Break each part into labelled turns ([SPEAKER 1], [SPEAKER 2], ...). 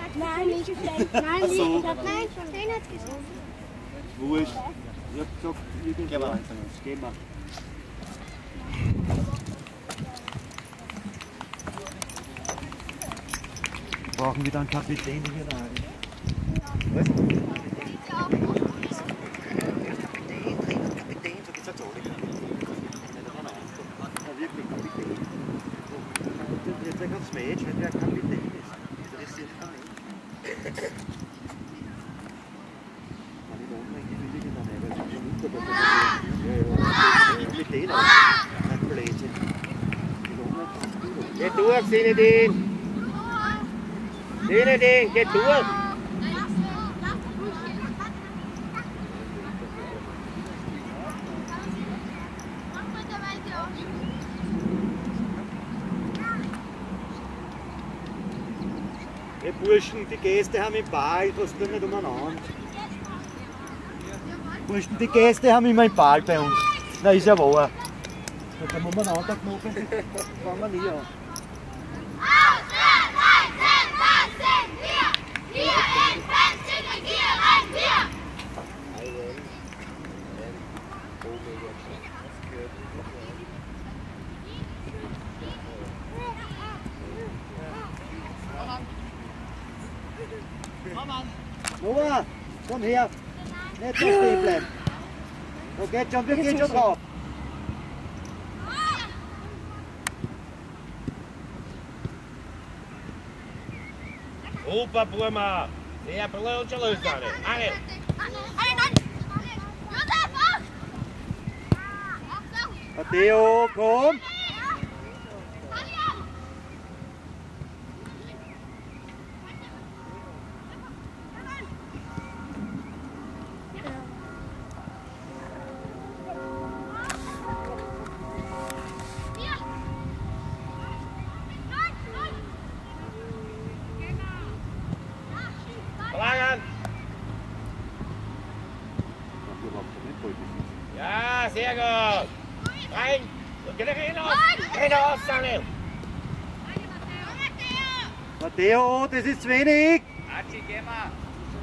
[SPEAKER 1] Nein, nicht schlecht. Nein, nicht. Nein, den hat gesagt.
[SPEAKER 2] Wurscht. Ich hab gesagt, irgendwann. Gehen wir. Brauchen wir dann Kapitän hier da? Was? Kapitän, so geht's jetzt alle. Ja, wirklich Kapitän. Jetzt ein ganzes Match, wenn der Kapitän ist. Das ist sicher nicht. Kapitän auch. Kein Blödsinn. Geh durch, Sinedin! Sinedin, geh durch! Hey Burschen, die Gäste haben im Ball, was tun nicht umeinander. Burschen, die Gäste haben immer im Ball bei uns. Na, ist ja wahr. Da muss man einen anderen Knochen, fangen wir nie an. Nova, komm her. Nicht so stehen bleiben. So geht schon, wir gehen schon drauf.
[SPEAKER 3] Opa, Burma! Sehr blöd, schon los, Anne!
[SPEAKER 2] Matteo, komm!
[SPEAKER 3] Ja, sehr gut! Rein! Geh hinaus! Geh hinaus, Daniel!
[SPEAKER 2] Matteo, das ist zu wenig!
[SPEAKER 3] Atschi, geh mal!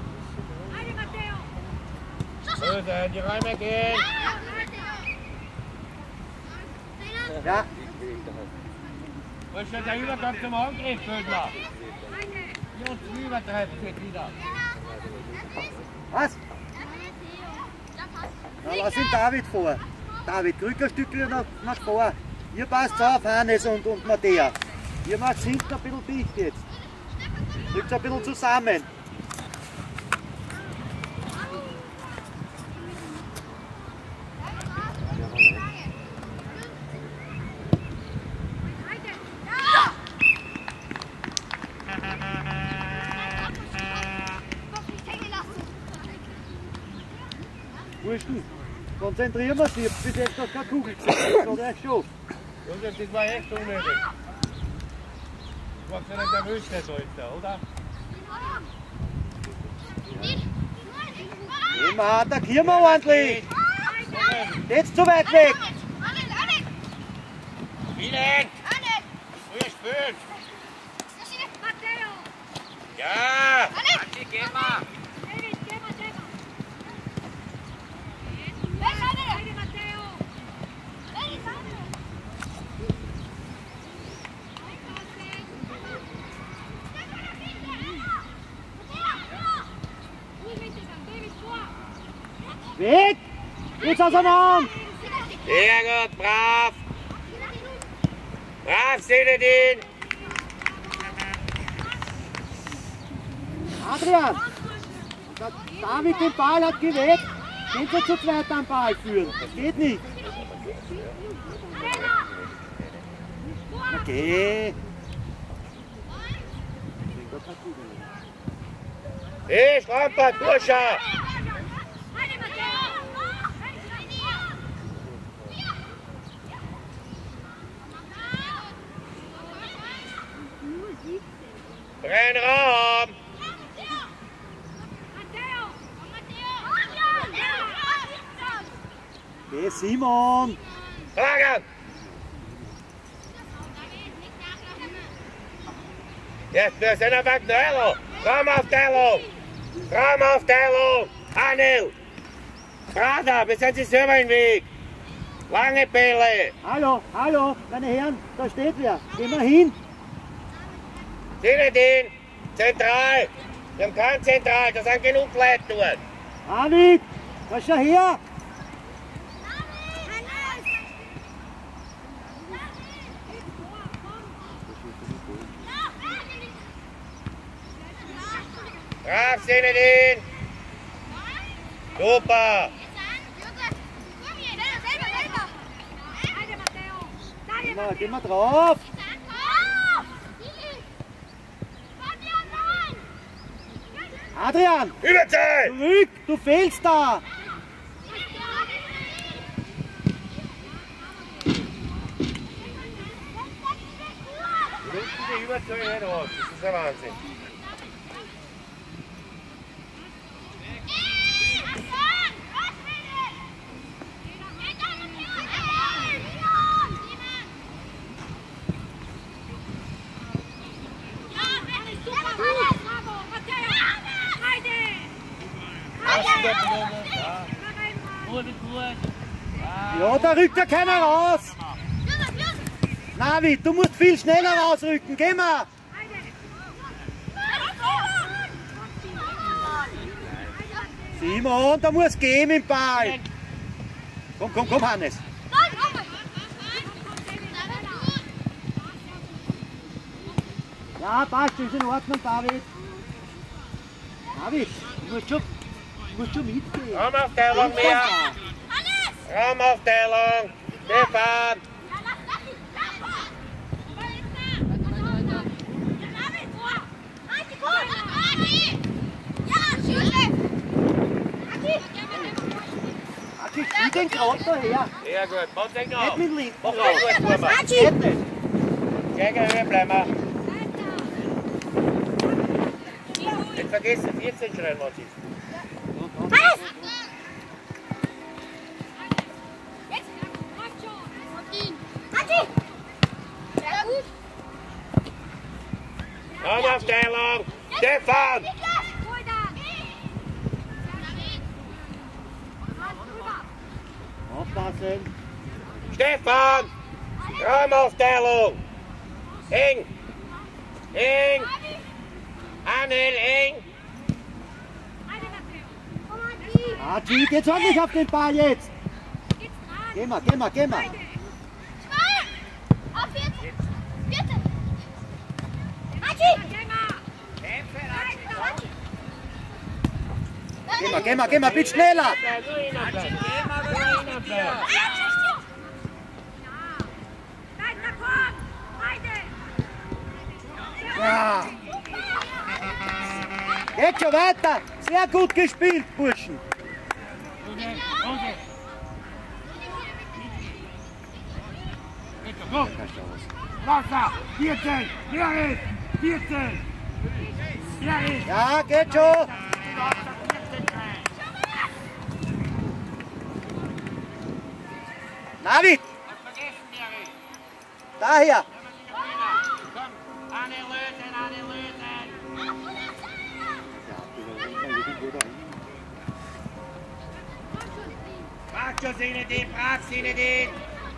[SPEAKER 3] Böse, in die Räume gehen!
[SPEAKER 2] Ja!
[SPEAKER 3] Wo ist denn der Übergang zum Angriff, Bödler? Die uns übertreiben jetzt wieder!
[SPEAKER 2] Was? Na, lass ihn David vor. David, rück ein Stückchen nach vor. Ihr passt auf, Hannes und Matthäa. Ihr macht hinten ein bisschen dicht jetzt. Rückt ein bisschen zusammen. Burschen, konzentrieren wir uns, ich hab bis jetzt noch keine Kugel gesehen, oder schon?
[SPEAKER 3] Jungs, das war echt unnötig. Du machst ja nicht nervös, der Sollte, oder?
[SPEAKER 2] Immer attackieren wir ordentlich! Jetzt zu weit weg!
[SPEAKER 3] Spielen! Früher spielen! Ja! Atschi, geh mal!
[SPEAKER 2] Weg! Jetzt auseinander!
[SPEAKER 3] Sehr gut, brav! Brav, Sinedin!
[SPEAKER 2] Adrian! Der David den Ball hat geweckt. Den soll zu zweit am Ball führen. Das geht nicht. Okay.
[SPEAKER 3] Hey, Strampert, Bursche! Brennraum!
[SPEAKER 2] Okay, Simon!
[SPEAKER 3] Schlagen! Jetzt, wir sind auf Euro! Raumaufteilung! Raumaufteilung! Anil! Prada, wir sind sich selber im Weg! Lange Bälle!
[SPEAKER 2] Hallo, hallo, meine Herren, da steht wer. Gehen wir hin.
[SPEAKER 3] Zinedine! Zentral! Wir haben kein Zentral, da sind genug Leute dort!
[SPEAKER 2] David, komm schon her.
[SPEAKER 3] Brav, Zinedine! Super!
[SPEAKER 2] Geh mal drauf. Adrian,
[SPEAKER 3] Überzeit!
[SPEAKER 2] zurück, du fehlst da.
[SPEAKER 3] Die nutzen die Überzahl nicht aus, das ist ein Wahnsinn.
[SPEAKER 2] Ja, da rückt ja keiner raus. Navi, du musst viel schneller rausrücken. Geh mal. Simon, da muss gehen im Ball. Komm, komm, komm, Hannes. Ja, passt, ist in Ordnung, David. David, du musst schon mitgehen.
[SPEAKER 3] Raumaufteilung mehr! Raumaufteilung! Stefan!
[SPEAKER 2] Ich den gerade daher.
[SPEAKER 3] Sehr gut, mach den noch!
[SPEAKER 2] Nicht mit dem linken.
[SPEAKER 3] Mach den gut, Turma!
[SPEAKER 2] Geht nicht.
[SPEAKER 3] Gegen Höhe bleiben wir! Nicht vergessen, 14 schreien, was ist. Raumaufteilung! Stefan!
[SPEAKER 2] Aufpassen.
[SPEAKER 3] Stefan! Raumaufteilung! Eng! Eng! Anel, eng!
[SPEAKER 2] Archie, geht's auch nicht auf den Ball jetzt. Geh mal, geh mal, geh mal. Geh mal, geh mal, geh mal, bitte schneller. Ja. Geht schon weiter. Sehr gut gespielt, Burschen.
[SPEAKER 3] Wasser! 14! Merit! 14! Merit!
[SPEAKER 2] Ja, geht schon. David, daher.
[SPEAKER 3] Komm, Anne lösen, Anne lösen! Brach schon Zinedine, brach Zinedine!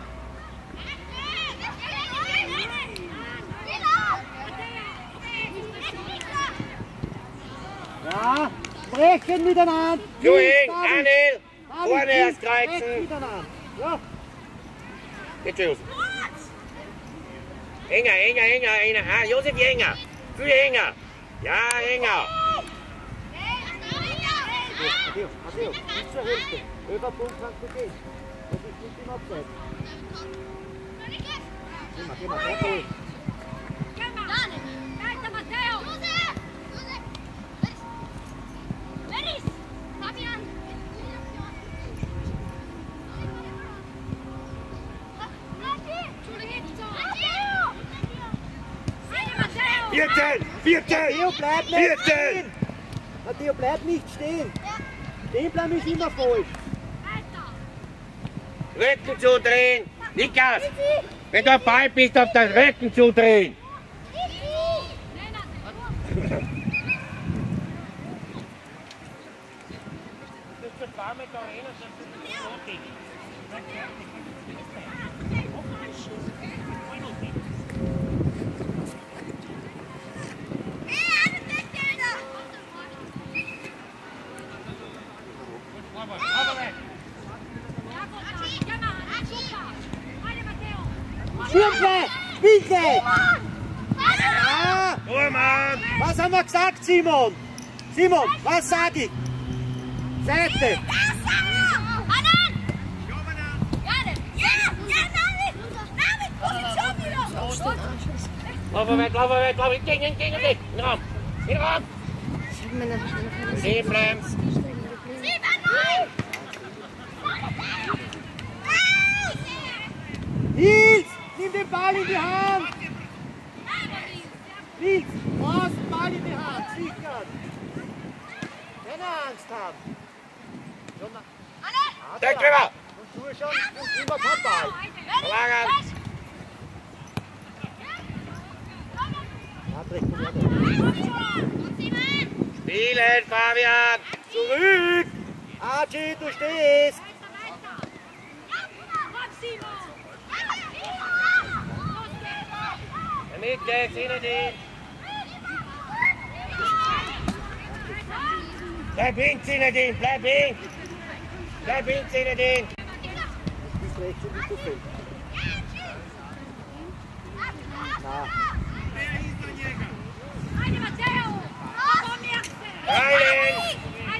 [SPEAKER 2] Ja, brechen miteinander.
[SPEAKER 3] Du eng,
[SPEAKER 2] David.
[SPEAKER 3] Anil!
[SPEAKER 2] David,
[SPEAKER 3] Vorne erst
[SPEAKER 2] brechen
[SPEAKER 3] kreuzen!
[SPEAKER 2] miteinander. Ja.
[SPEAKER 3] Geht schon, Josef. Enger, enger, enger, enger. Ah, Josef, enger. Viel enger. Ja, enger.
[SPEAKER 2] Adeo, adeo. Bis zur Hälfte. Über Punkt kannst du gehen. Das ist nicht im Abseits. Geh mal, bleib ruhig. Matteo, bleib nicht
[SPEAKER 3] 14.
[SPEAKER 2] stehen! Matteo, bleib nicht stehen! Stehen bleiben ist immer falsch.
[SPEAKER 3] Rücken zudrehen. Nikas, wenn du am Ball bist, auf den Rücken zudrehen. Damit da rein, das ist notig.
[SPEAKER 2] Schirmle! Winkel! Ja!
[SPEAKER 3] Mann!
[SPEAKER 2] Was haben wir gesagt, Simon? Simon, was sag ich? Seite!
[SPEAKER 3] Lauf weg! Gegen dich! In den Raum! Stehen bleiben!
[SPEAKER 2] Nils, nimm den Ball in die Hand! Nils, brauchst den Ball in die Hand, sicher! Keine Angst haben!
[SPEAKER 3] Steck drüber!
[SPEAKER 2] Und du schon, und immer kein Ball!
[SPEAKER 3] Verlagern!
[SPEAKER 2] Patrick, komm her!
[SPEAKER 3] Spielen, Fabian!
[SPEAKER 2] Zurück! Archie, du stehst!
[SPEAKER 3] Mitte, Zinedine! Bleib hin, Zinedine! Bleib hin! Bleib hin, Zinedine!
[SPEAKER 2] Bis rechts im Mittelfeld. Na,
[SPEAKER 3] Rein!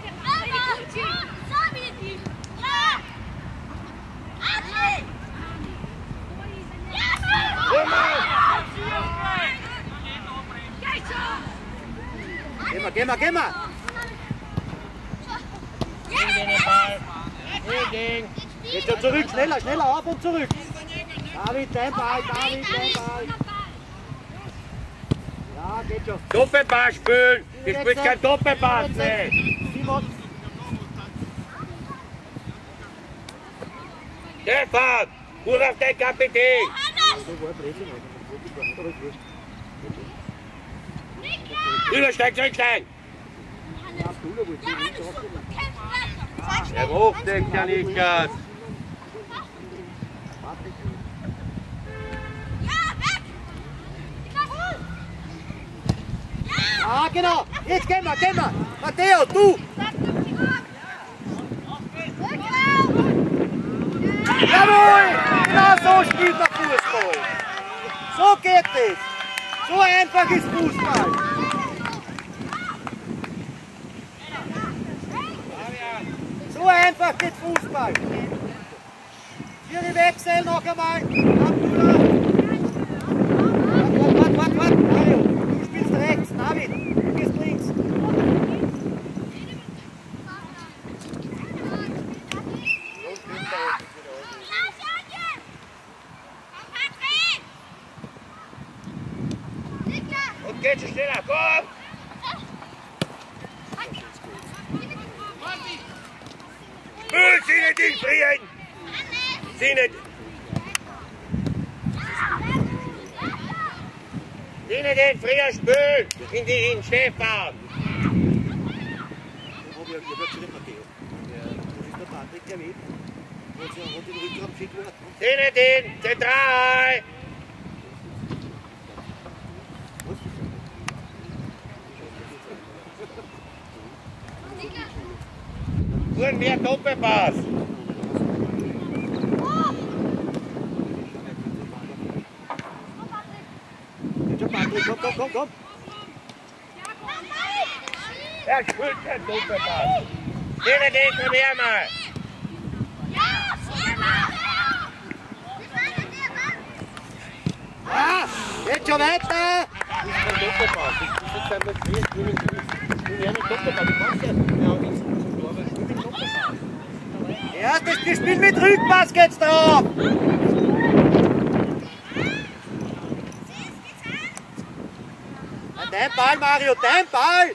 [SPEAKER 2] geh mal!
[SPEAKER 3] Gegen den Ball! Gegen!
[SPEAKER 2] Geht schon zurück, schneller, auf und zurück! David, dein Ball! Ja, geht schon!
[SPEAKER 3] Doppelpass spielen! Du spielst kein Doppelpass!
[SPEAKER 2] Simon!
[SPEAKER 3] Stefan! Gut auf den Kapitän! Übersteig, zurücksteigen! Der hochdeckt ja nicht ganz!
[SPEAKER 2] Ah, genau! Jetzt gehen wir! Matteo, du! Jawohl! Genau so spielt man Fußball! So geht es! So einfach ist Fußball! So einfach geht Fußball! Hier die Wechsel noch einmal! Warte! Mario, du spielst rechts, David, du gehst links!
[SPEAKER 3] Und geht schon schneller, komm! Zinedine frieren! Zinedine früher spülen! In die hin, Stefan! Zinedine, zentral! Nur mehr Doppelpass!
[SPEAKER 2] Komm!
[SPEAKER 3] Er spielt kein Doppelpass! Zinedine, komm her mal!
[SPEAKER 2] Ah, jetzt schon weiter! Erstes Spiel mit Rückpass geht's drauf! Dein Ball, Mario, dein Ball!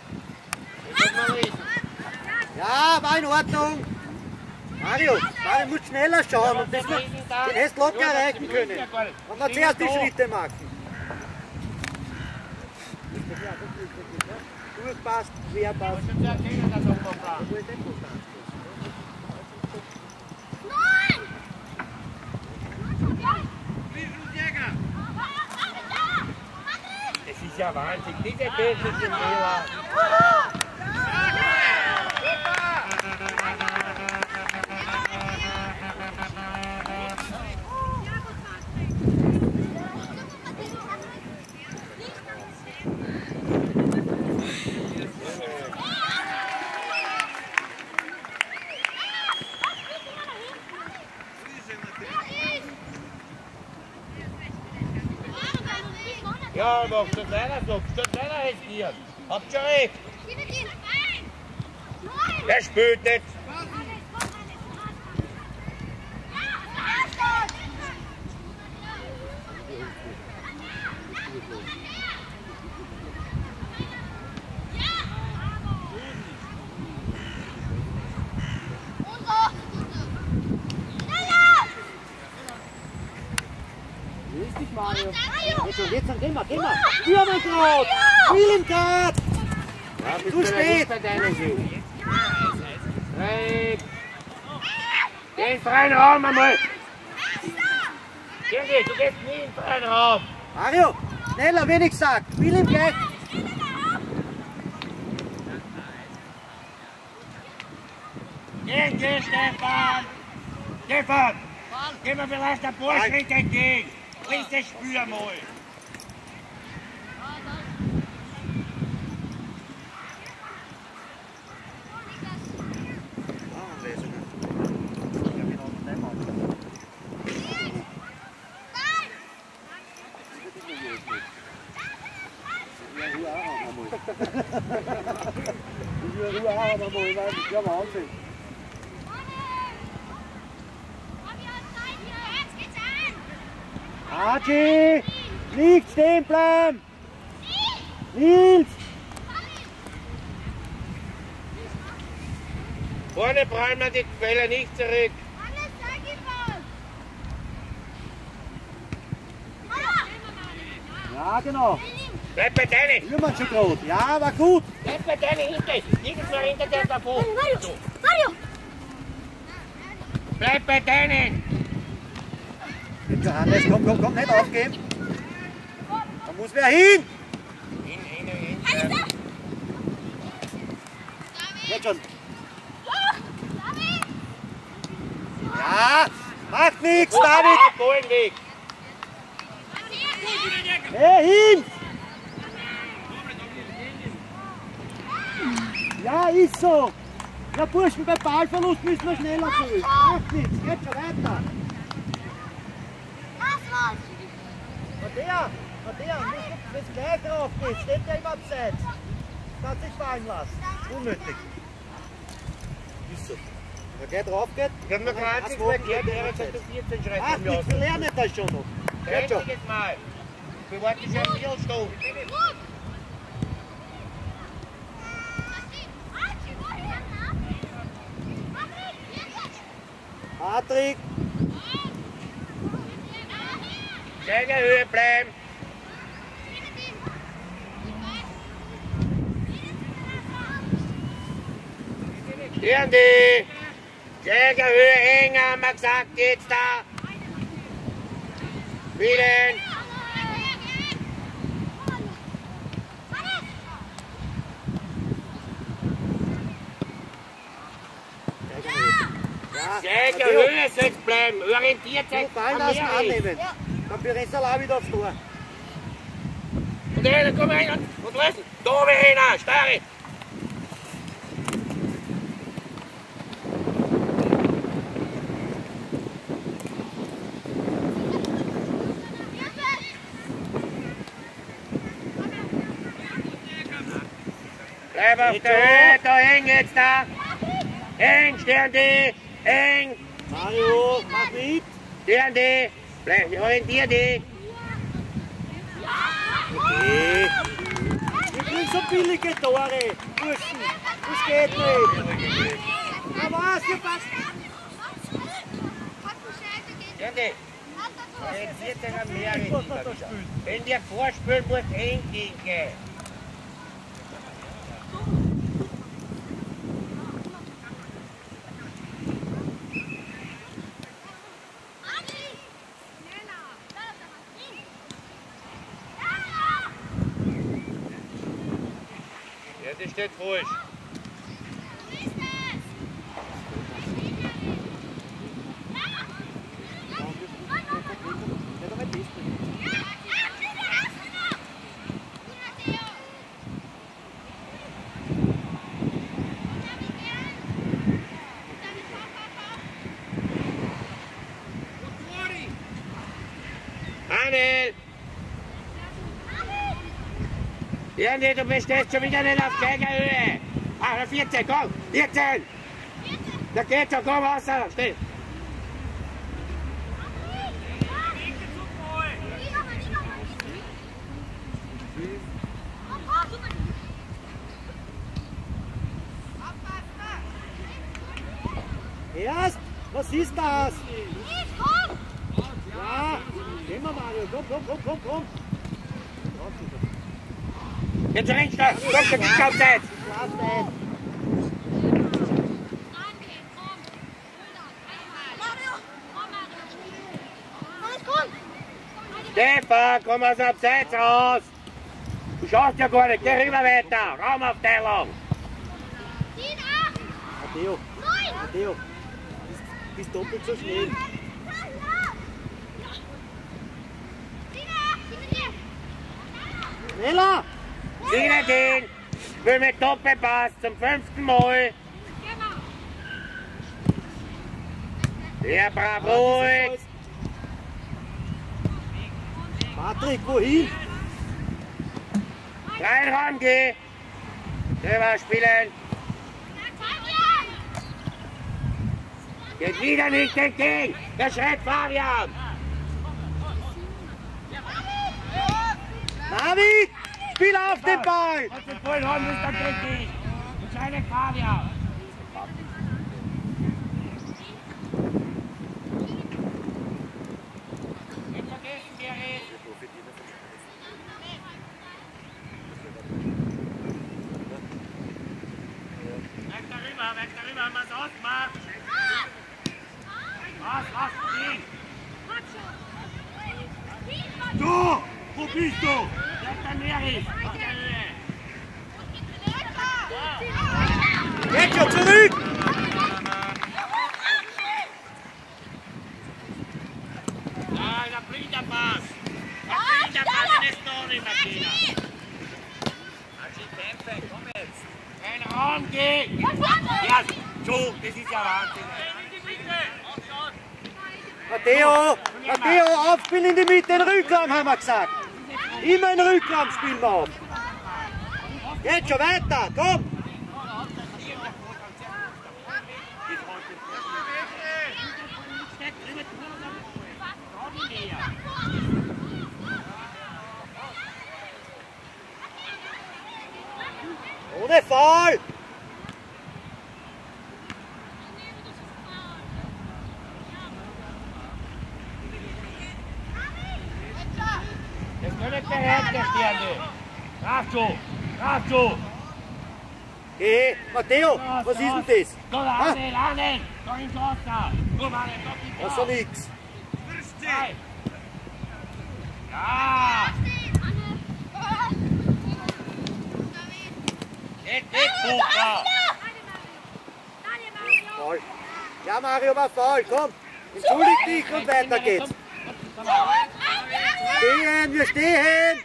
[SPEAKER 2] Ja, war in Ordnung! Mario muss schneller schauen und den hättest du locker erreichen können. Und dann zuerst die Schritte machen. Durchpasst, querpasst.
[SPEAKER 3] ist ja Wahnsinn. Diese technischen Fehler. Ja, doch, das leider so. Das leider riskiert. Habt ihr recht. Der spielt nicht.
[SPEAKER 2] Mario. Jetzt dann geh mal. Spür mal drauf. Spiel ihn grad.
[SPEAKER 3] Ja,
[SPEAKER 2] zu spät.
[SPEAKER 3] Geh in den freien Raum einmal. Geh, du gehst nie in den freien Raum.
[SPEAKER 2] Mario, schneller, wenig sagt. Spiel ihn gleich.
[SPEAKER 3] Geh, Stefan. Stefan, geh mir vielleicht ein paar Schritte entgegen. Bring das Spür mal.
[SPEAKER 2] Ja, Wahnsinn. Haji, nicht stehen bleiben! Nils!
[SPEAKER 3] Vorne prallen wir die Bälle nicht zurück.
[SPEAKER 2] Ja, genau.
[SPEAKER 3] Bleib bei deinen.
[SPEAKER 2] Jemand schon groß. Ja, war gut.
[SPEAKER 3] Bleib bei deinen hinten. Nirgendwo hinter der davor.
[SPEAKER 1] Mario!
[SPEAKER 3] Bleib bei deinen.
[SPEAKER 2] Jetzt Johannes, komm, nicht aufgeben. Da muss wer hin.
[SPEAKER 3] Hin.
[SPEAKER 2] Jetzt schon. Ja, macht nichts, David.
[SPEAKER 3] Bohlenweg.
[SPEAKER 2] Hey, hin. Ja, ist so. Ja, Burschen, bei Ballverlust müssen wir schneller sein. Macht nichts, geht schon weiter. Matthäa, wenn es gleich drauf geht, steht ja im Abseits. Kann sich fallen lassen. Unnötig. Ist so. Wenn er gleich drauf geht,
[SPEAKER 3] Ich hab mir kein einziges Mal gehört, er hat gesagt, 14 Schritte
[SPEAKER 2] ach, nichts, wir lernen das schon noch. Geht schon.
[SPEAKER 3] Einziges Mal. Wir warten schon eine Viertelstunde.
[SPEAKER 2] Patrick,
[SPEAKER 3] Schön in Höhe bleiben. Hören die? Schön in Höhe enger, haben wir gesagt, jetzt da. Willen. Schön in Höhe soll es bleiben. Orientiert sich
[SPEAKER 2] fallen
[SPEAKER 3] an
[SPEAKER 2] lassen,
[SPEAKER 3] mir.
[SPEAKER 2] annehmen. Dann Piressa auch wieder aufs Tor.
[SPEAKER 3] Und einer, komm rein und lassen. Da oben einer, starre. Bleib auf der Höhe, da eng jetzt da. Eng, Sternde, eng.
[SPEAKER 2] Mario, mach mit.
[SPEAKER 3] Sternde, bleib, orientier dich.
[SPEAKER 2] Okay. Wir kriegen so billige Tore. Burschen, das geht nicht. Na was, ihr passt.
[SPEAKER 3] Sternde, orientiert sich am Meer. Wenn wir vorspielen, muss eng gehen. Jetzt steht frisch. Daniel! Janni, du bist jetzt schon wieder nicht auf Gegenhöhe. 14, komm, 14! Da geht schon, komm, Wasser, still!
[SPEAKER 2] Erst, was ist das? Ja, gehen wir Mario, komm.
[SPEAKER 3] Jetzt rechts da, komm, du gehst auf Zeit! Stefan, komm aus dem Abseits raus! Du schaust ja gar nicht, geh rüber weiter! Raumaufteilung!
[SPEAKER 2] Matteo, bist doppelt so schnell. Schneller!
[SPEAKER 3] Sieh nicht hin! Ich will mit Doppelpass zum 5. Mal! Ja, brav, ruhig!
[SPEAKER 2] Patrick, wohin?
[SPEAKER 3] Reinraum, geh! Drüber spielen! Geht wieder nicht entgegen! Der schreit Fabian!
[SPEAKER 2] David, spiel auf den Ball!
[SPEAKER 3] Was den Ball haben, ist dann geht nicht! Entscheidet Fabian! Nicht vergessen, wer ist! Weg darüber, was ausmacht! Was, Ding!
[SPEAKER 2] Du! Wo bist du?
[SPEAKER 3] Bleib bei Meris! Auf der Höhe!
[SPEAKER 2] Geht schon zurück!
[SPEAKER 3] Ah, da bringt der Pass! Da bringt der Pass in die Story, Martina! Komm jetzt! Ein Raum gehen! Ja, so, das ist ja Wahnsinn!
[SPEAKER 2] Matteo, aufspielen in die Mitte, den Rückraum haben wir gesagt. Immer in den Rückraum spielen wir auf. Geht schon weiter, komm! Ohne Foul!
[SPEAKER 3] Das ist nicht der Herr der Sterne. Brav,
[SPEAKER 2] Geh, Matteo, was ist denn das?
[SPEAKER 3] So, Arnel, da ins Wasser. Komm, Arnel,
[SPEAKER 2] Das ist doch nix.
[SPEAKER 3] Ja! Nicht Bucher!
[SPEAKER 2] Foul. Ja, Mario war faul, komm. Entschuldig dich und weiter geht's. Stehen, wir stehen!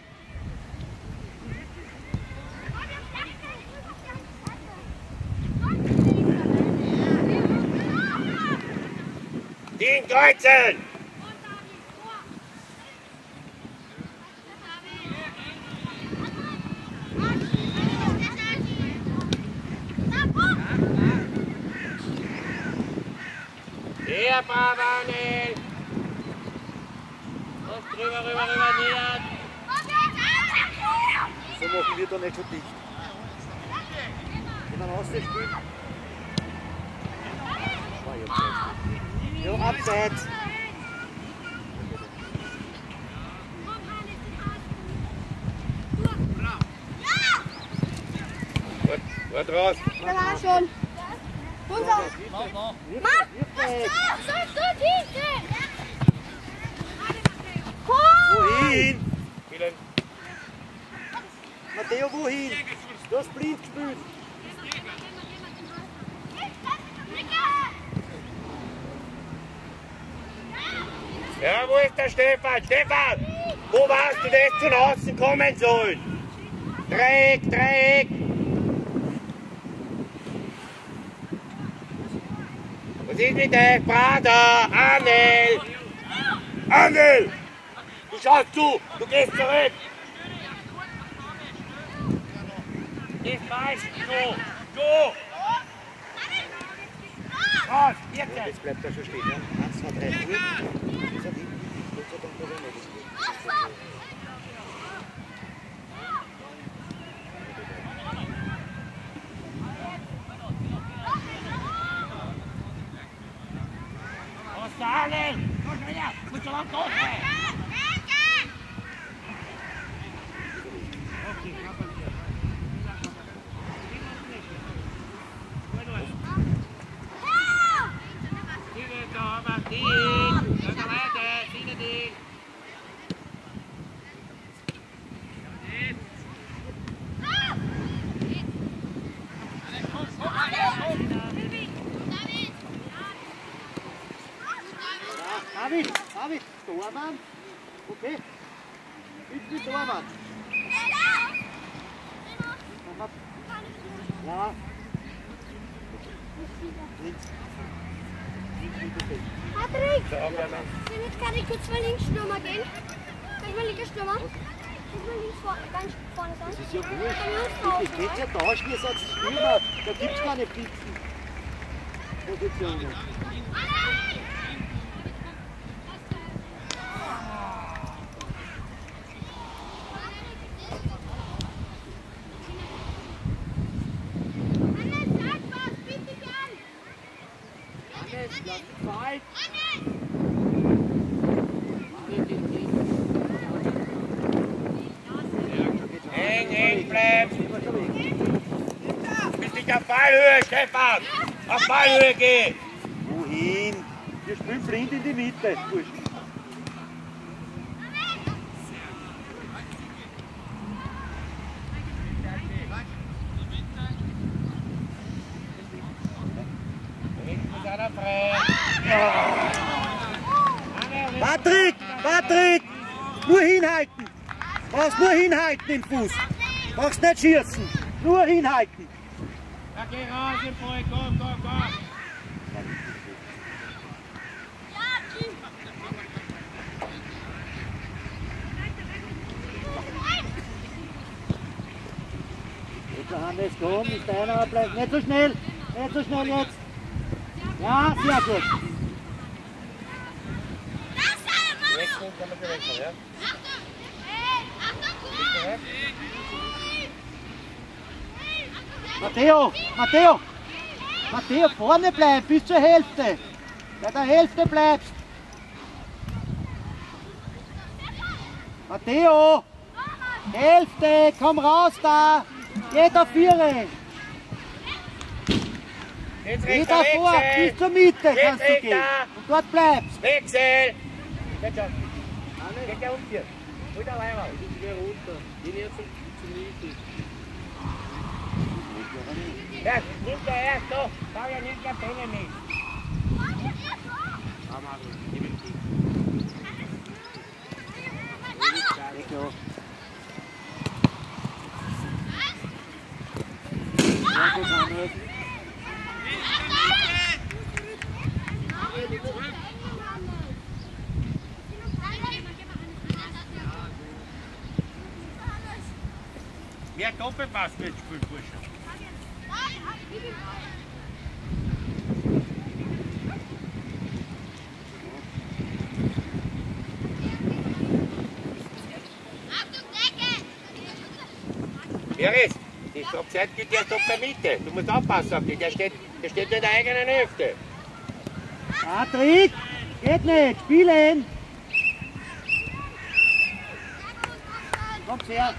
[SPEAKER 3] Den kreuzen! Sehr brav, Arnel! Und rüber, nähern!
[SPEAKER 2] So machen wir da nicht schon dicht. Wenn man rausspielt. Ja, abseits.
[SPEAKER 3] Gut raus!
[SPEAKER 1] Da war schon. Mach! So, Tiefe!
[SPEAKER 2] Wohin?
[SPEAKER 3] Spielen!
[SPEAKER 2] Matteo, wohin? Du hast blind gespielt.
[SPEAKER 3] Ja, wo ist der Stefan? Stefan, wo warst du, dass von außen kommen soll? Dreieck, Dreieck. Was ist mit euch, Prater? Arnel! Arnel! Du schaust zu, du gehst zurück. Gehst falsch, so. Raus, jetzt.
[SPEAKER 2] Jetzt bleibt er schon stehen. Ja? 1, 2, 3, 4. Gott sei Dank, dass er nicht ist.
[SPEAKER 3] Arnel! Komm schon wieder! Musst du lang durch!
[SPEAKER 2] David, Tormann. Okay. Ich bin Tormann. Ja.
[SPEAKER 1] Patrick! Kann ich kurz mal links Stürmer gehen? Kann ich mal linker Stürmer? Kann ich mal links ganz vorne sein?
[SPEAKER 2] Das ist ja wurscht. Das geht ja tauschen, ihr seid Stürmer. Da gibt es keine fixen Positionen.
[SPEAKER 3] Eng bleib! Bist nicht auf Ballhöhe, Stefan! Auf Ballhöhe geh!
[SPEAKER 2] Wohin? Wir spielen blind in die Mitte. Wurscht. Patrick! Patrick! Nur hinhalten! Brauchst nur hinhalten den Fuß! Brauchst nicht schießen! Nur hinhalten!
[SPEAKER 3] Ja, geh raus im Ball, komm, komm, komm!
[SPEAKER 2] Jetzt Hannes, komm, ist einer bleibt. Nicht so schnell! Nicht so schnell jetzt! Ja, sehr gut!
[SPEAKER 3] Wechseln kann man gewechseln, ja?
[SPEAKER 2] Matteo! Matteo! Matteo, vorne bleiben, bis zur Hälfte! Bei der Hälfte bleibst! Matteo! Hälfte! Komm raus da! Geh da Viere! Geh da vor! Bis zur Mitte kannst du gehen! Und dort bleibst!
[SPEAKER 3] Wechsel! Geht schon! Geht der um dir! Hol da rein raus! Ich gehe runter! Ich bin jetzt zu niedrig! Ja, nimmt der erst doch! Schau ja, nimmt der Bälle mit! Wer Doppelpass wird spielen, Bursche? Iris, die Stoppzeit geht erst auf der Mitte. Du musst aufpassen auf dich, der steht in der eigenen Hälfte.
[SPEAKER 2] Patrick! Geht nicht! Spielen! Komm's her!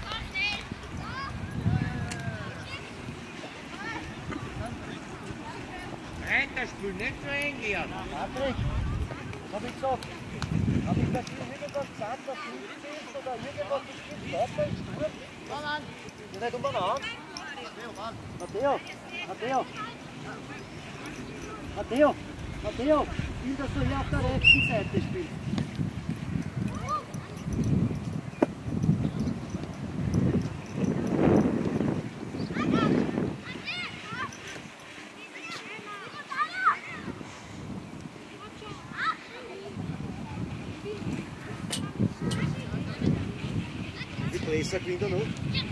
[SPEAKER 3] Reiterspiel, nicht so eng hier.
[SPEAKER 2] Patrick! Hab ich gesagt? Hab ich das irgendwas gesagt, dass du nicht oder irgendwas ist? Doppelt, Sturm? Nein, nein! Nicht umeinander? Matteo, Matteo. Matteo, Matteo, ich will, dass du hier auf der rechten Seite spielst. Wie besser gewinnt er noch?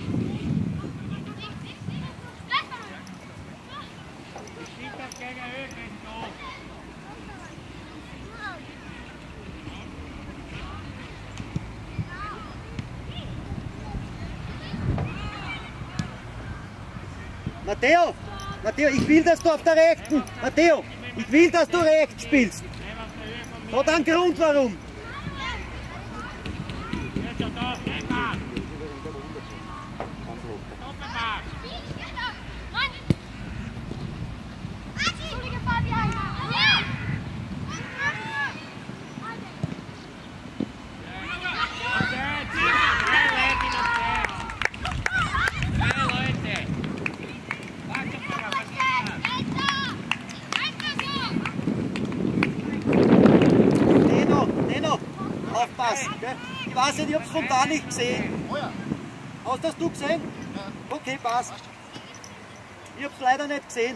[SPEAKER 2] Matteo, Matteo, ich will, dass du auf der rechten, Matteo, ich will, dass du rechts spielst. Hat einen Grund, warum. Aufpassen, gell? Ich weiß nicht, ich hab's von da nicht gesehen. Hast das du gesehen? Okay, passt. Ich hab's leider nicht gesehen.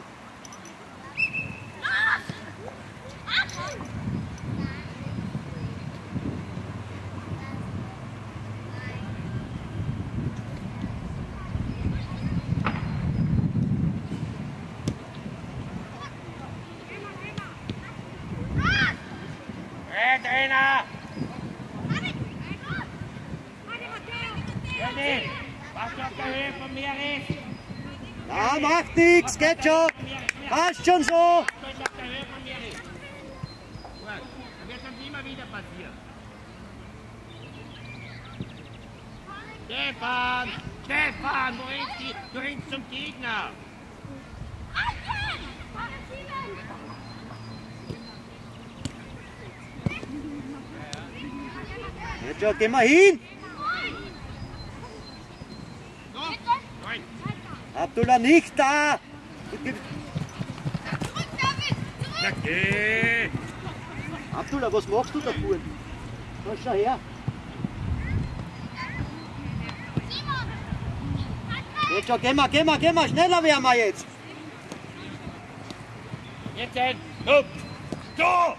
[SPEAKER 3] Hey, Trainer! Was auf der Höhe von mir ist?
[SPEAKER 2] Ja, macht nichts, geht schon. Passt schon so.
[SPEAKER 3] Was auf der Höhe von mir ist? Gut, dann wird uns immer wieder passieren. Stefan! Stefan, du rennst zum Gegner!
[SPEAKER 2] Jetzt schon, geh mal hin. Abdullah nicht da!
[SPEAKER 3] Na geh!
[SPEAKER 2] Abdullah, was machst du da vorne? Komm schon her! Jetzt schon, geh mal, schneller werden wir jetzt!
[SPEAKER 3] Jetzt hopp! So!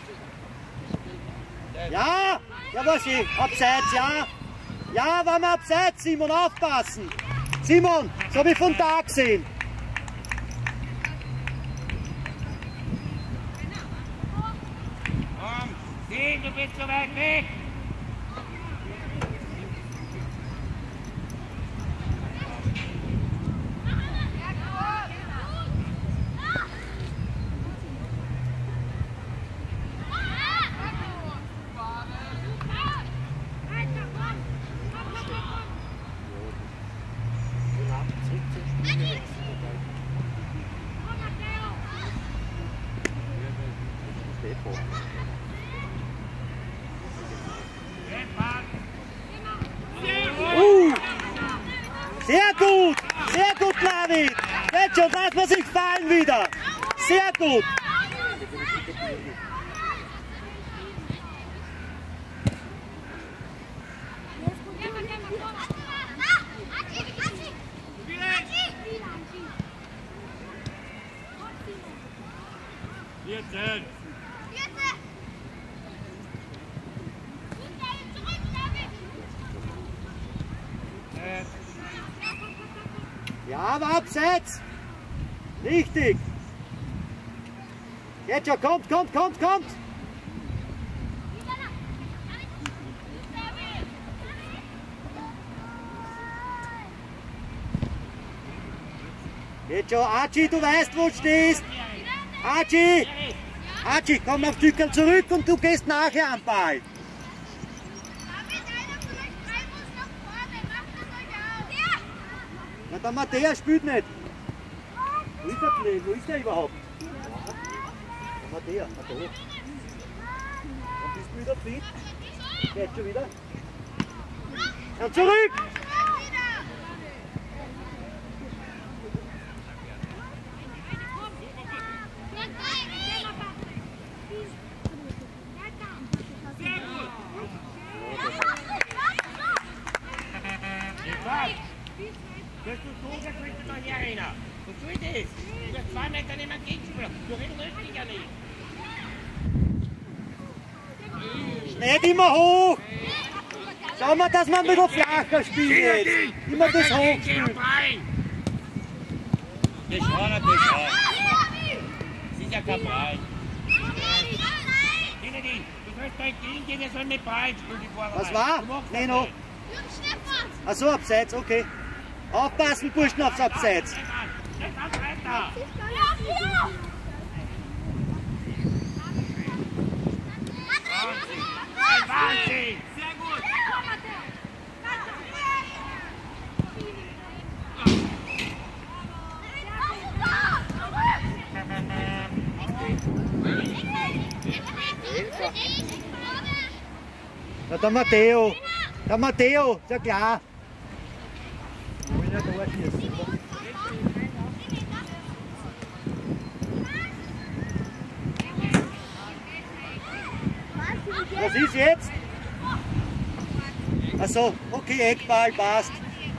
[SPEAKER 2] Ja! Ja, was ich? Abseits, ja! Ja, wenn wir abseits, Simon, aufpassen! Simon, das habe ich von da gesehen.
[SPEAKER 3] Komm, sehen, du bist so weit weg.
[SPEAKER 2] Sehr gut, David. Jetzt schon, lass man sich fallen wieder. Sehr gut. Ja, aber abseits. Richtig. Jetzt schon, kommt. Jetzt schon, Archie, du weißt, wo du stehst. Archie, komm auf Stückchen zurück und du gehst nachher am Ball. Na, der Matthäus spielt nicht. Wo ist der Play? Wo ist der überhaupt? Der Matthäus, da hoch. Dann bist du wieder fit. Geht schon wieder. Dann zurück!
[SPEAKER 3] 2 Meter neben dem Gegenspieler. Du rührst dich ja nicht.
[SPEAKER 2] Nicht immer hoch! Schau mal, dass man ein bisschen flacher spielt. Immer das hochspielt.
[SPEAKER 3] Das schaut er, das schaut. Das ist ja kein Ball. Kennedy, du sollst da entgegengehen, der soll mit Ball spielen.
[SPEAKER 2] Was war? Neno? Achso, abseits, okay. Aufpassen, Burschen, aufs Abseits.
[SPEAKER 3] Nicht auf weiter. Wahnsinn! Sehr gut!
[SPEAKER 2] Na, der Matteo. Der Matteo, ist ja klar. Ich will ja da schießen. Was ist jetzt? Achso, okay, Eckball, passt.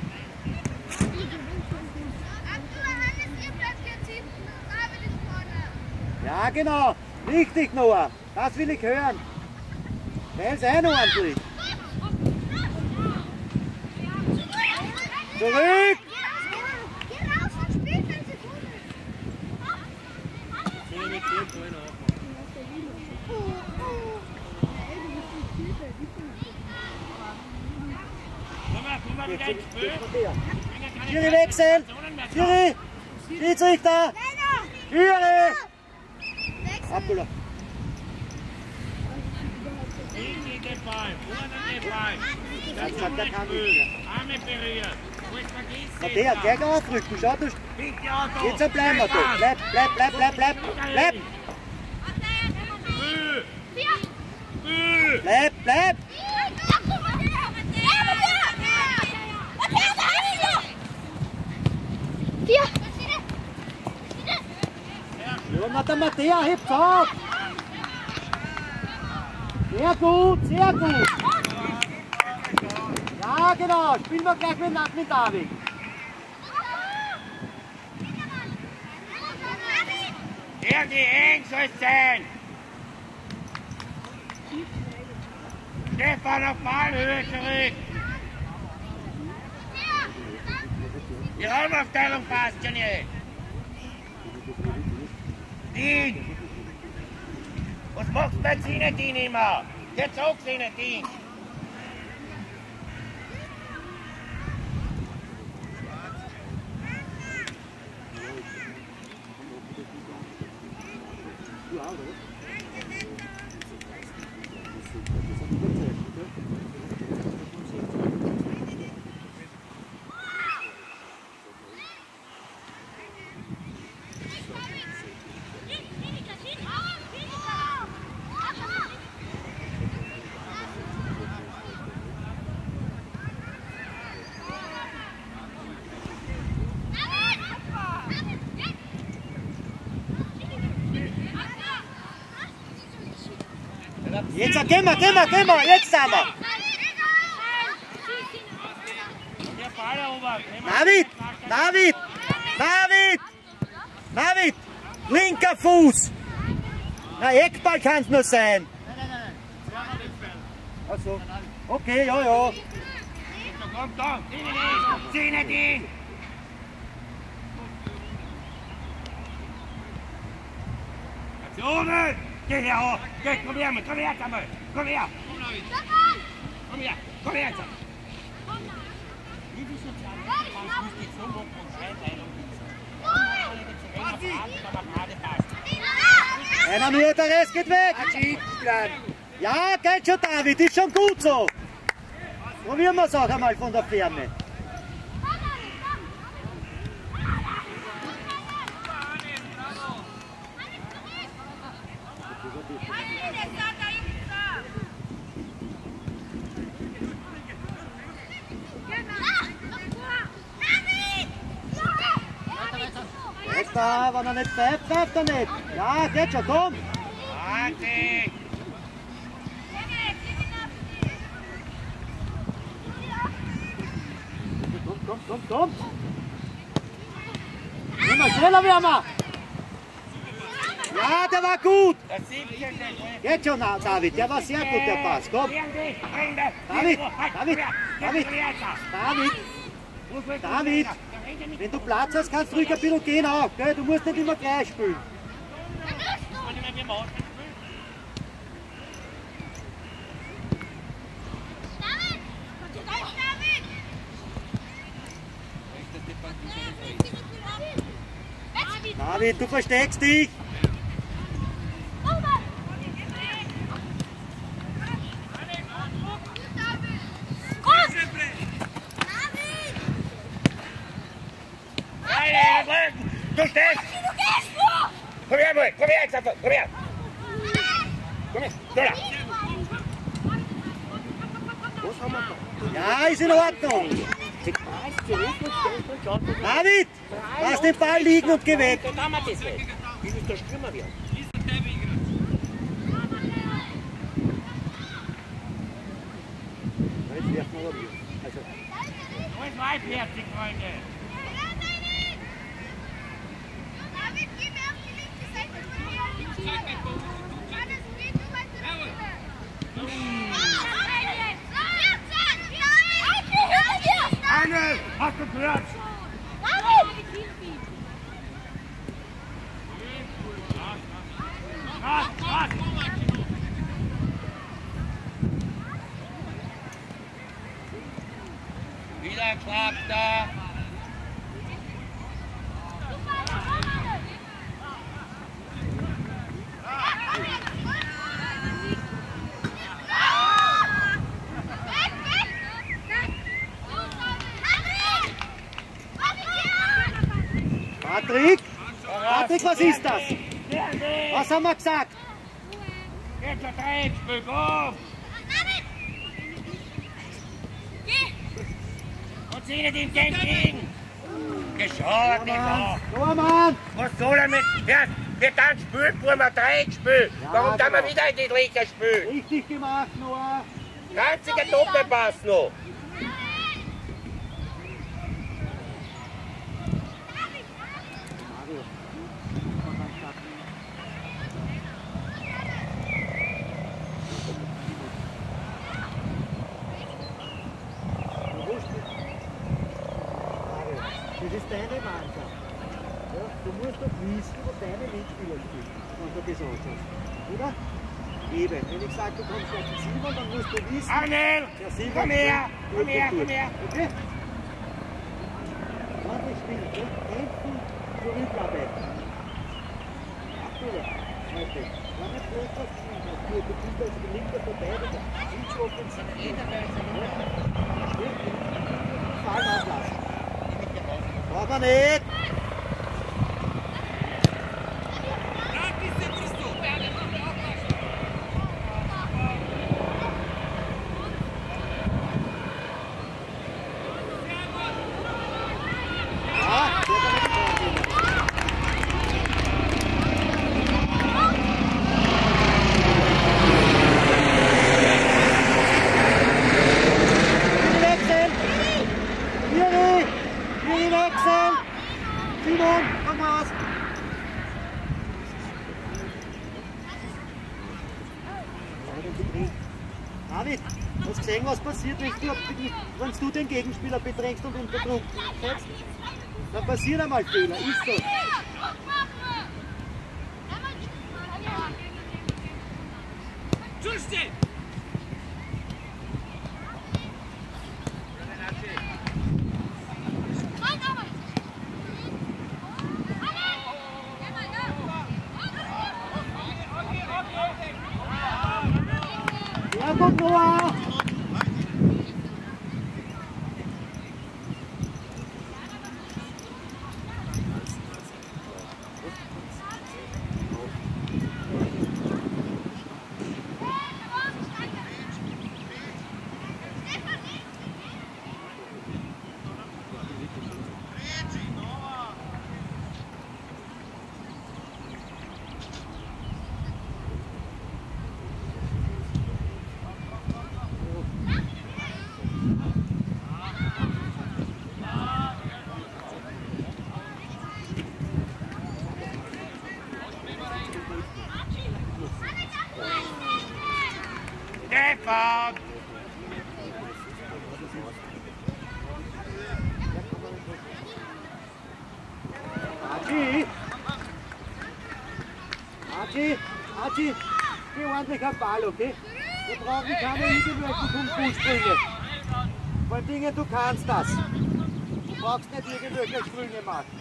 [SPEAKER 2] Ja, genau. Richtig, Noah. Das will ich hören. Der ist ein ordentlich. Zurück!
[SPEAKER 1] Geh raus und spiel 10 Sekunden.
[SPEAKER 2] Schiri wechseln! Schiri! Schiedsrichter! Schiri! Abdullah!
[SPEAKER 3] Gegen den Ball, ohne den Ball.
[SPEAKER 2] Ja, ich sag, der kann nicht mehr.
[SPEAKER 3] Arme berühren. Wo ist vergessen?
[SPEAKER 2] Matthias, gleich aufrücken, schau du. Jetzt bleiben wir da. Bleib, bleib, bleib, bleib, bleib. Bleib! Bleib, bleib! Ja, na, der Matthias hebt auf! Sehr gut, sehr gut! Ja, genau, spielen wir gleich mit David.
[SPEAKER 3] Irgendwie eng soll es sein. Stefan auf Ballhöhe zurück. Die Raumaufteilung passt ja nicht. Dien! Was machst du bei Zinedin immer? Jetzt auch Zinedin!
[SPEAKER 2] Jetzt, gehen wir, jetzt sind wir! David! Linker Fuß! Na, Eckball kann es nur sein! Achso, okay, ja.
[SPEAKER 3] Komm, Zinedin! Aktionen! Geh her hoch! Geh, komm her zusammen! Komm her!
[SPEAKER 2] Einer nur, der Rest geht weg! Ja, geht schon, David, ist schon gut so! Probieren wir es auch einmal von der Ferne. Jetzt da, wenn er nicht pfeift, pfeift er nicht. Ja, geht schon, komm.
[SPEAKER 3] Wahnsinn!
[SPEAKER 2] Komm. Immer schneller werden wir. Ja, der war gut.
[SPEAKER 3] Der 17.
[SPEAKER 2] Jetzt schon, David. Der war sehr gut, der Pass. Komm. David, David. Wenn du Platz hast, kannst du ruhig ein bisschen gehen auch. Gell? Du musst nicht immer gleich spielen. David, du versteckst dich.
[SPEAKER 3] Du stehst! Komm her, Boy! Komm her, Xaver! Komm her! Komm her! Schneller!
[SPEAKER 2] Ja, ist in Ordnung. David, lass den Ball liegen und geh weg.
[SPEAKER 3] Dann haben wir das nicht. Wie ist der Stürmer wieder?
[SPEAKER 2] Jetzt werfen wir aber wieder. Also,
[SPEAKER 3] Wo ist Weibherzig, Freunde? Eine! Hast du gehört? Wieder klappt da!
[SPEAKER 2] Patrick, was ist das? Was haben wir gesagt?
[SPEAKER 3] Jetzt ein Dreiecksspiel, komm! Und sieh nicht im Gegen! Geschaut, nicht noch!
[SPEAKER 2] Norman!
[SPEAKER 3] Was soll er mit? Ja, wir dann spielen, wo wir Dreiecksspiel! Warum dann wir wieder in die Liga spielen?
[SPEAKER 2] Richtig gemacht, Noah!
[SPEAKER 3] Einziger Doppelpass noch!
[SPEAKER 2] Das ist deine Mannschaft. Ja, du musst doch wissen, wo deine Mitspieler spielen, wenn du das anschaust. Oder? Eben, wenn ich sage, du kommst auf den Simon, dann musst du wissen,
[SPEAKER 3] Arnel!
[SPEAKER 2] der Simon
[SPEAKER 3] Komm her!
[SPEAKER 2] spielt
[SPEAKER 3] Komm her!
[SPEAKER 2] durch.
[SPEAKER 3] Komm her!
[SPEAKER 2] Okay? Ordentlich spielen, ja? Kämpfen, zurückarbeiten. Abfüller, heute. War nicht bloß das Spiel, du bist als gelingt der Verteidiger. Sind so offensiv. Fallen auslassen. Braucht man nicht! Simon, komm raus! David, hast du gesehen, was passiert, wenn du den Gegenspieler bedrängst und unter Druck setzt? Dann passieren einmal Fehler, ist so. Ja, gut, Noah!
[SPEAKER 3] Zurückfahren!
[SPEAKER 2] Archie, geh ordentlich am Ball, okay? Wir brauchen keine irgendwelchen Kung-Fu-Sprünge. Vor allem Dingen, du kannst das. Du brauchst nicht irgendwelche Sprünge machen.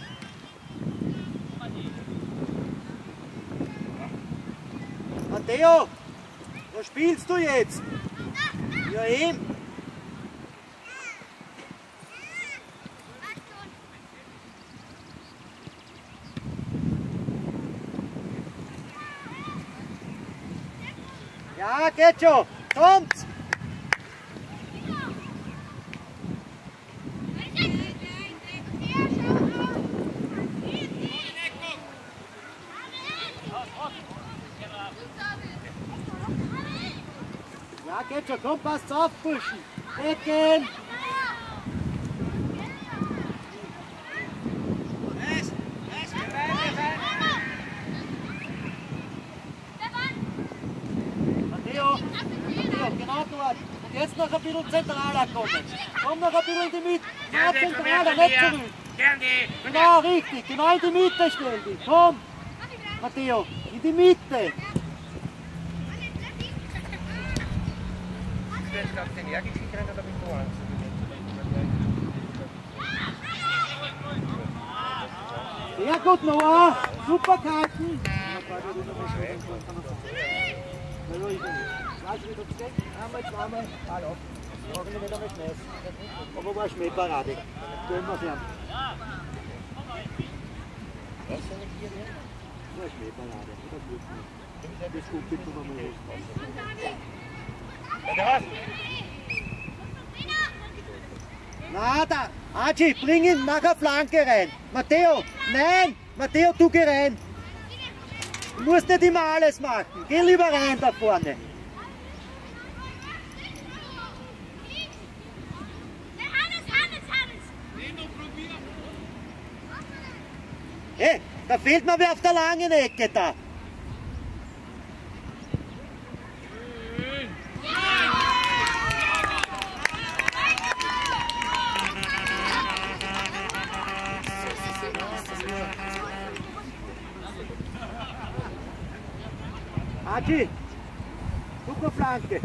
[SPEAKER 2] Matteo, was spielst du jetzt? Ja, eben. Ja, geht schon. Kommt! Ja, geht schon. Komm, passt auf, Burschen. Weggehen! Matteo, genau dort. Und jetzt noch ein bisschen zentraler kommen. Komm noch ein bisschen in die Mitte. Ja, zentraler, nicht zurück. Genau, richtig. Genau in die Mitte stell dich. Komm, Matteo, in die Mitte.
[SPEAKER 3] Jetzt kannst du den energisch rennen oder mit Tor?
[SPEAKER 2] Sehr gut, Noah. Super gehalten. Einmal, zweimal, Ball ab. Ich brauche ihn nicht einmal schmeißen. Aber war eine Schmähparade. Stellen wir es her. Das war eine Schmähparade. Das gut, bitte mal. Na, da, Archie, bring ihn nach der Flanke rein. Matteo, nein, Matteo, du geh rein. Du musst nicht immer alles machen. Geh lieber rein da vorne. Hey, da fehlt mir wer auf der langen Ecke da. Archie, super Flanke.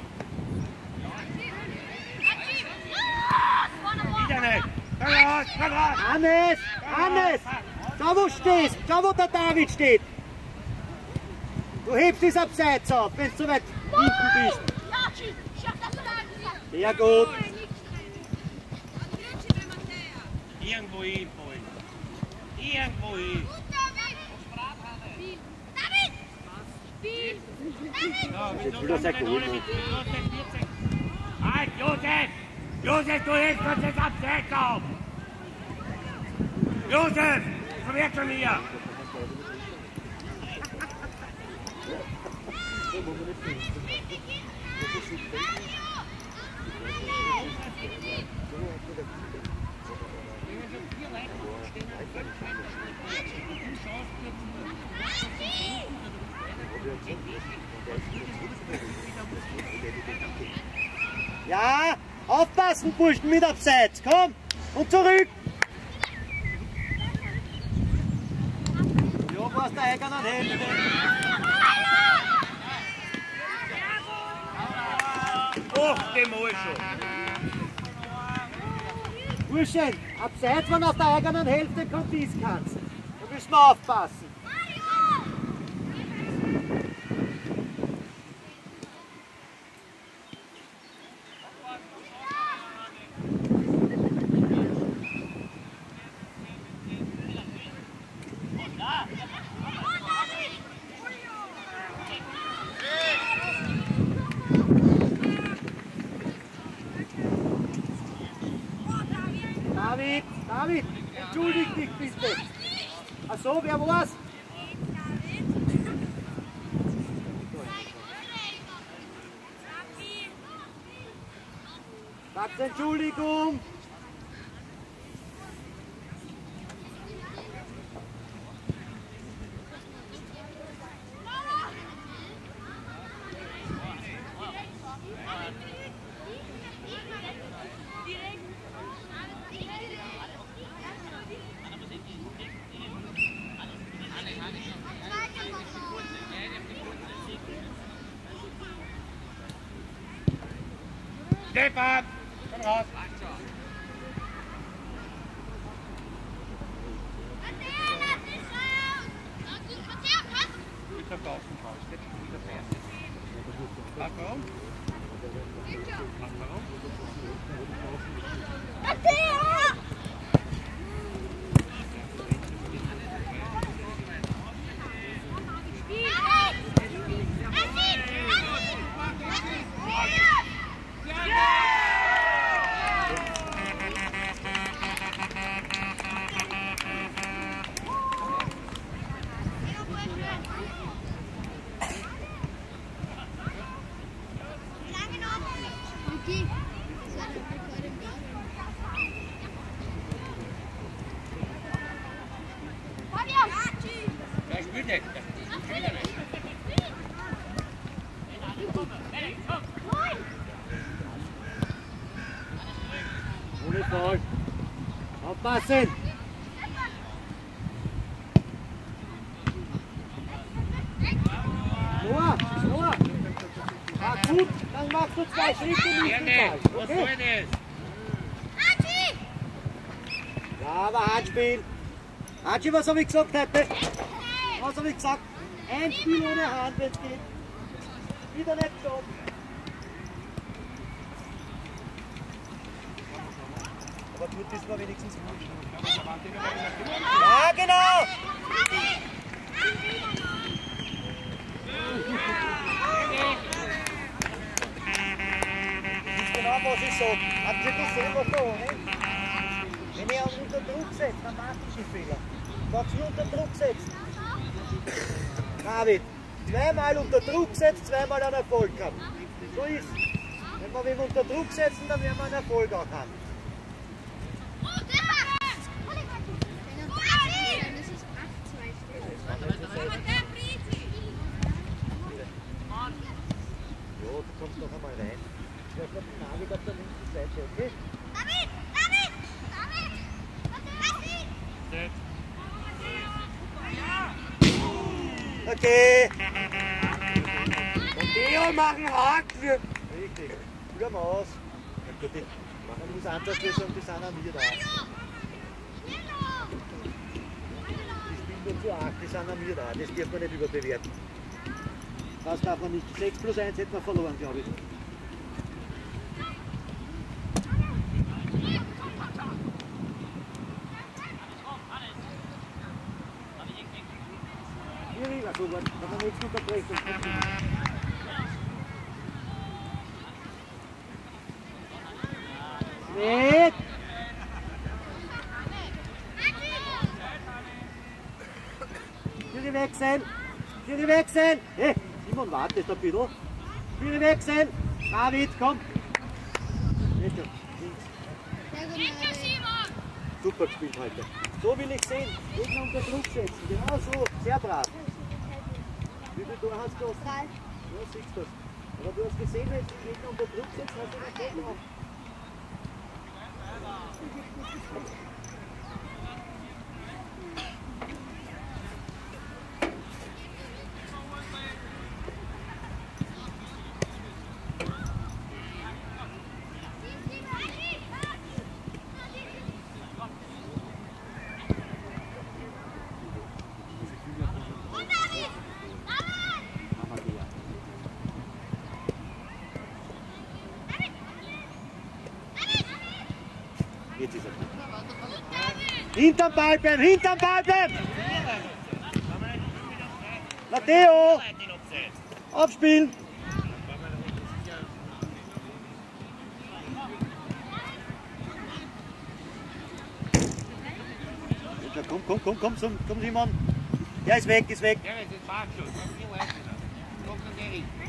[SPEAKER 3] Wieder nicht! Komm raus! Komm raus!
[SPEAKER 2] Hannes, Hannes, schau wo du stehst, schau wo der David steht. Du hebst es abseits auf, wenn du so weit hinten bist. Sehr gut.
[SPEAKER 3] Irgendwo hin, Paul. Irgendwo hin.
[SPEAKER 2] Jetzt will er sein Goal machen.
[SPEAKER 3] Halt, Josef! Josef, du hilfst uns jetzt abseits auf! Josef! Komm her zu mir!
[SPEAKER 2] Ja, aufpassen, Burschen, mit abseits. Komm, und zurück. Ja, was der eigenen Hände.
[SPEAKER 3] Oh, dem Mal schon.
[SPEAKER 2] Burschen, abseits, wenn auf der eigenen Hälfte kommt, ist kannst. Da müssen wir aufpassen. David, entschuldig dich bitte. Ach so, wer war's? Sag's Entschuldigung.
[SPEAKER 3] Stefan! Komm raus! Warum?
[SPEAKER 2] Ohne Foul. Aufpassen! Noah, Noah! Ah, gut, dann machst du 2 Schritte nicht den Ball.
[SPEAKER 3] Was
[SPEAKER 2] Okay?
[SPEAKER 3] soll das?
[SPEAKER 2] Ja, aber Handspiel. Hatschi, was habe ich gesagt heute? Was habe ich gesagt? Ein Spiel ohne Hand, wenn es geht. Wieder nicht schon. Aber gut, das war wenigstens gut. Ja, genau! Das ist genau, was ich sage. Habt ihr das selber da, ne? Wenn ihr ihn unter Druck setzt, dann macht ihr den Fehler. Darfst du unter Druck setzen? David, zweimal unter Druck setzt, zweimal einen Erfolg haben. So ist es. Wenn wir wen unter Druck setzen, dann werden wir einen Erfolg auch haben. Ja, du kommst noch einmal rein. Ich habe den David auf der linken Seite, okay? Okay.
[SPEAKER 3] Und Theo machen Haken!
[SPEAKER 2] Richtig. Guter Maus. Ja gut, die machen uns Ansatzlösung und die sind an mir da. Die spielen nur zu 8, die sind an mir da. Das darf man nicht überbewerten. Das darf man nicht. 6 plus 1 hätten wir verloren, glaube ich. Also, wenn wir nichts unterbrechen. Weg! Schiri wechseln! Schiri wechseln! Hey, Simon wartet ein bisschen. Schiri wechseln! David, komm! Bitte, links. Super gespielt heute. So will ich sehen. Gegner unter Druck setzen. Genau so. Sehr brav. Wie viel Tor hast du? 3. Ja, siehst du das. Aber du hast gesehen, wenn die Gegner unter Druck setzen, hast du das Tor gemacht. Jetzt ist er. Hinterm Ball bleiben, hinterm Ball bleiben! Matteo! Aufspielen! Komm, Simon! Ja, ist weg, ist weg!
[SPEAKER 3] Ja, es ist Parkschuss. Kommt an der Richtung.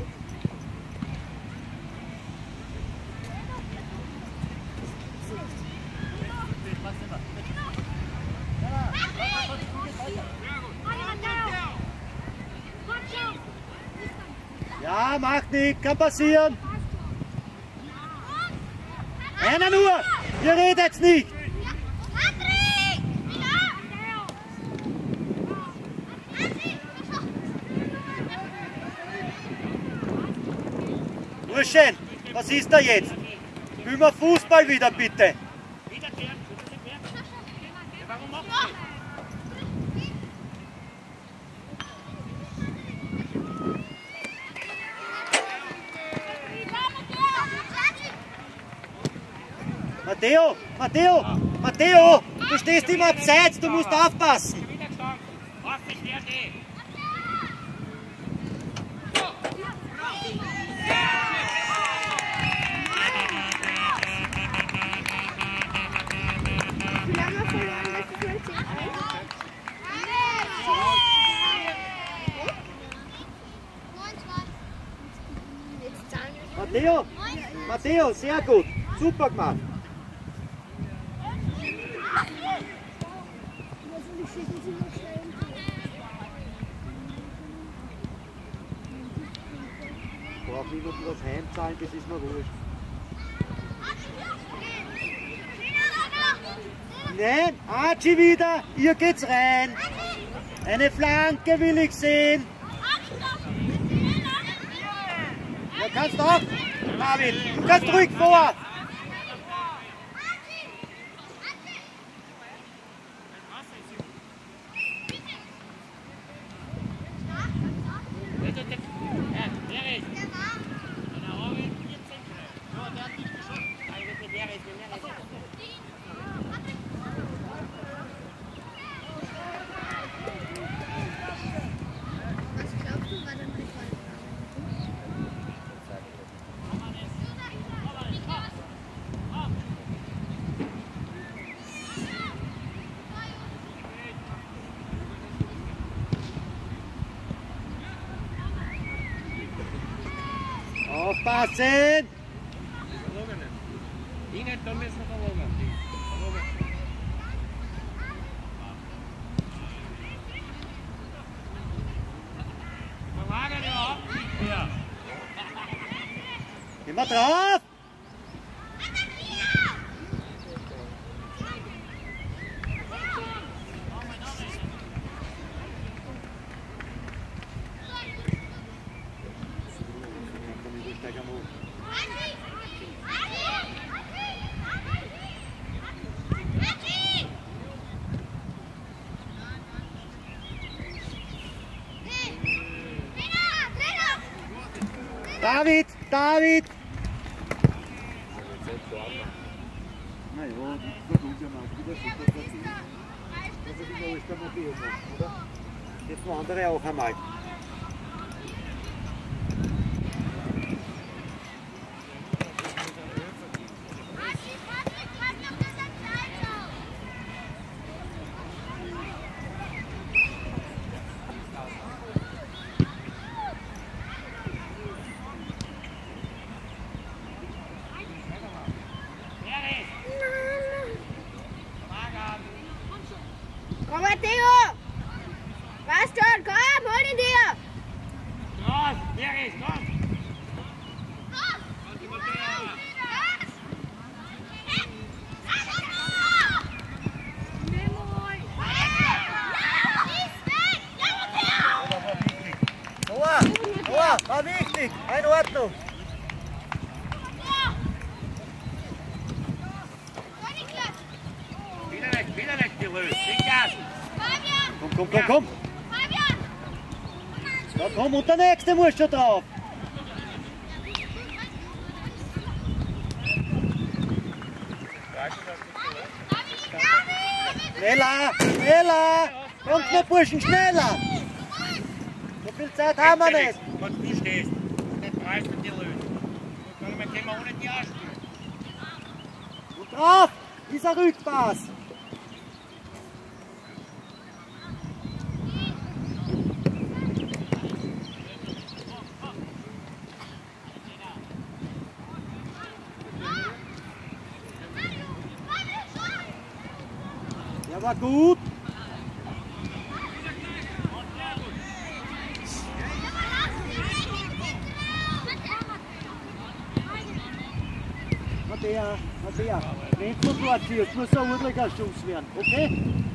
[SPEAKER 2] Ja, macht nichts, kann passieren. Einer nur, ihr redet nicht. Burschen, was ist da jetzt? Spielen wir Fußball wieder, bitte.
[SPEAKER 3] Warum macht ihr?
[SPEAKER 2] Matteo, Matteo, Matteo, du stehst immer abseits, du musst aufpassen. Matteo, Matteo, sehr gut, super gemacht. Braucht niemand was heimzahlen, das ist mir wurscht. Nein, Archie wieder, hier geht's rein. Eine Flanke will ich sehen. Ja, kannst du auch, David, du kannst ruhig vor. Aufpassen!
[SPEAKER 3] Die nicht, da müssen wir verloren. Verlagern ja.
[SPEAKER 2] Geh mal drauf! David, David! Na ja, das tut ja mal wieder super verdient. Das ist immer alles der Matteo macht, oder? Jetzt noch andere auch einmal.
[SPEAKER 1] Komm, Matteo! Was schon? Komm, hol ihn dir!
[SPEAKER 3] Los, Eris, komm!
[SPEAKER 2] Tor, war wichtig, in Ordnung.
[SPEAKER 3] Wieder weg, die Rös, den Gas!
[SPEAKER 2] Komm. Ja, komm, und der nächste muss schon drauf. Schneller! Kommt noch, Burschen, schneller! So viel Zeit haben wir nicht.
[SPEAKER 3] Was du stehst, nicht preis mit dir lösen. Dann können wir ohne die anspielen.
[SPEAKER 2] Und drauf, dieser Rückpass. Der war gut. Matthäa, wenn du dort wirst, muss ein ordentlicher Schuss werden, okay?